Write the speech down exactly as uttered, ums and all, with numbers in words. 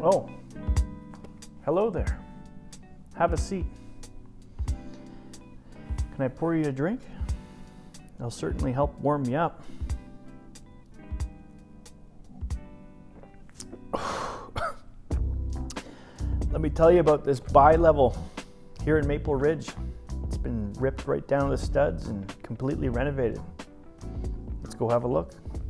Oh, hello there. Have a seat. Can I pour you a drink? It'll certainly help warm you up. Let me tell you about this bi-level here in Maple Ridge. It's been ripped right down to the studs and completely renovated. Let's go have a look.